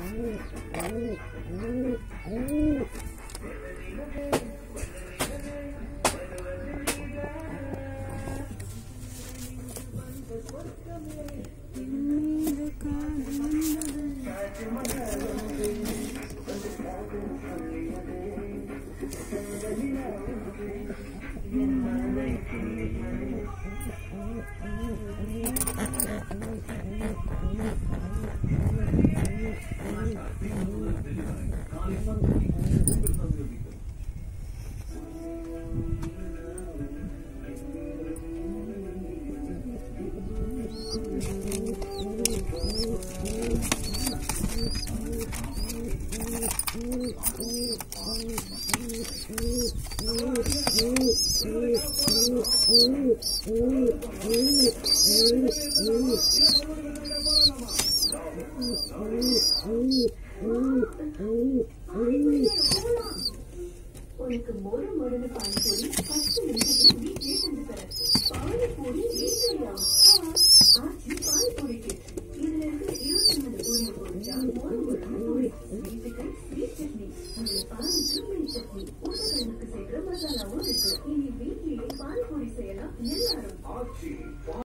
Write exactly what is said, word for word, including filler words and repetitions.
உனக்கு மொறு மொறுன்னு பானிபூரி பத்து நிமிஷத்துல வீட்லயே செஞ்சு தர. பானிபூரி வீட்லயா? ஆச்சி பானிபூரிக்கு இதுல இருக்கிற இருபத்தி மூணு பூரியை போட்டா மொறு மொறுன்னு பூரி. வீட்டுக்கு ஸ்வீட் சட்னி, அதுல பானிக்கு மீன் சட்னி, உருளைக்கிழங்குக்கு சேர்க்கிற மசாலாவும் இருக்கு. இனி வீட்லயே பானிபூரி செய்யலாம் எல்லாரும்.